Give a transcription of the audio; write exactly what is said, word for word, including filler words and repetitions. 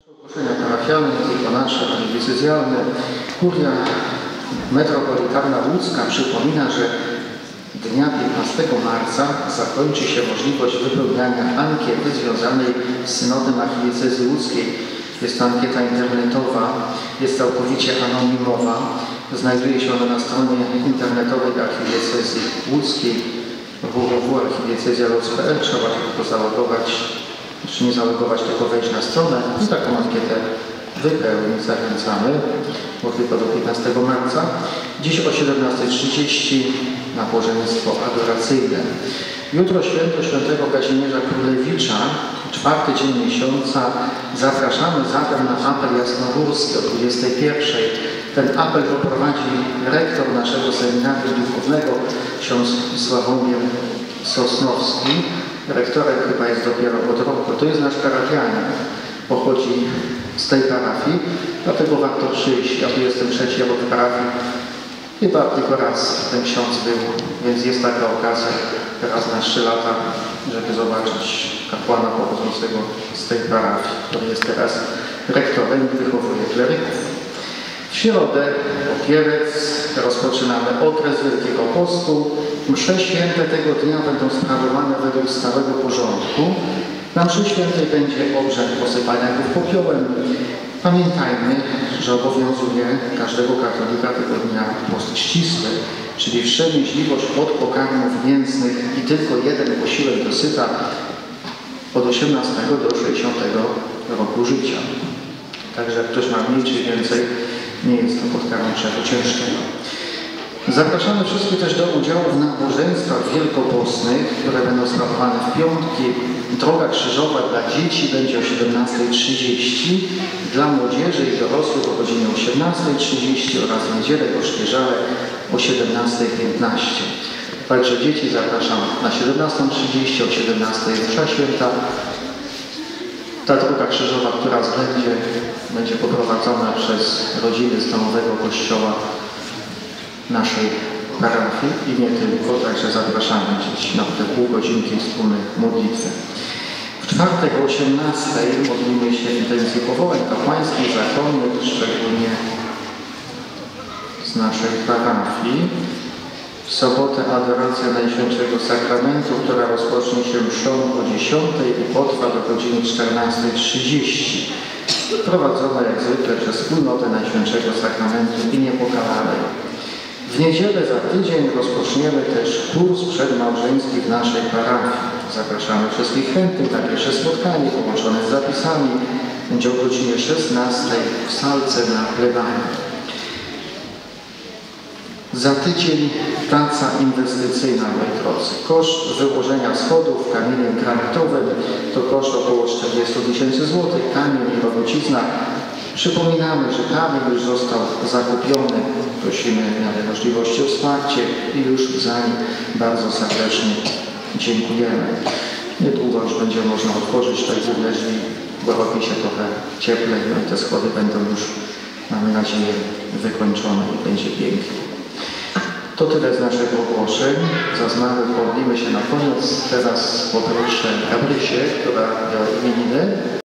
Ogłoszenia parafialne, nie tylko nasze, ale i diecezjalne. Kuria Metropolitalna Łódzka przypomina, że dnia piętnastego marca zakończy się możliwość wypełniania ankiety związanej z synodem archidiecezji łódzkiej. Jest to ankieta internetowa, jest całkowicie anonimowa. Znajduje się ona na stronie internetowej archidiecezji łódzkiej w w w kropka archidiecezja lotz kropka p l. Trzeba tylko zalogować, czy nie zalogować, tylko wejść na stronę i taką ankietę wypełnić. Zachęcamy, bo tylko do piętnastego marca. Dziś o siedemnasta trzydzieści nabożeństwo adoracyjne. Jutro święto świętego Kazimierza Królewicza, czwarty dzień miesiąca. Zapraszamy zatem na apel jasnogórski o dwudziestej pierwszej. Ten apel poprowadzi rektor naszego seminarium duchownego, ksiądz Sławomir Sosnowski. Rektorem chyba jest dopiero od roku. To jest nasz parafianin. Pochodzi z tej parafii, dlatego warto przyjść. Ja tu jestem trzeci rok w parafii. Chyba tylko raz ten ksiądz był, więc jest taka okazja raz na trzy lata, żeby zobaczyć kapłana pochodzącego z tej parafii, który jest teraz rektorem i wychowuje kleryków. W środę, Popierec, rozpoczynamy okres Wielkiego Postu. Msze święte tego dnia będą sprawowane według stałego porządku. Na mszy świętej będzie obrzęd posypania głów popiołem. Pamiętajmy, że obowiązuje każdego katolika tego dnia post ścisły, czyli wstrzemięźliwość od pokarmów mięsnych i tylko jeden posiłek dosyta od osiemnastego do sześćdziesiątego roku życia. Także jak ktoś ma mniej czy więcej, nie jest to pokarm ciężkiego. Zapraszamy wszystkich też do udziału w nabożeństwach wielkopostnych, które będą sprawowane w piątki. Droga krzyżowa dla dzieci będzie o siedemnastej trzydzieści, dla młodzieży i dorosłych o godzinie osiemnastej trzydzieści oraz w niedzielę w Oświeżale o siedemnastej piętnaście. Także dzieci zapraszam na siedemnastą trzydzieści, o siedemnastej msza święta. Ta droga krzyżowa, która będzie, będzie poprowadzona przez rodziny z domowego kościoła naszej parafii i nie tylko, także zapraszamy dziś na te pół godzinki wspólnej modlitwy. W czwartek o osiemnastej modlimy się intencji powołań kapłańskich, zakonnych, szczególnie z naszej parafii. W sobotę adoracja Najświętszego Sakramentu, która rozpocznie się mszą o dziesiątej i potrwa do godziny czternastej trzydzieści. Prowadzona jak zwykle przez wspólnotę Najświętszego Sakramentu i Niepokalanej. W niedzielę za tydzień rozpoczniemy też kurs przedmałżeński w naszej parafii. Zapraszamy wszystkich chętnych na pierwsze spotkanie połączone z zapisami. Będzie o godzinie szesnastej w salce na plebanii. Za tydzień praca inwestycyjna, moi drodzy. Koszt wyłożenia schodów kamieniem granitowym to koszt około czterdzieści tysięcy złotych. Kamień i robocizna. Przypominamy, że kamień już został zakupiony. Prosimy w miarę możliwości o wsparcie i już za nim bardzo serdecznie dziękujemy. Niedługo już będzie można otworzyć te główne drzwi, bo robi się trochę cieplej, no i te schody będą już, mamy nadzieję, wykończone i będzie pięknie. To tyle z naszych ogłoszeń. Za zmarłych modlimy się na koniec. Teraz poproszę Gabrysię, która miała imieniny.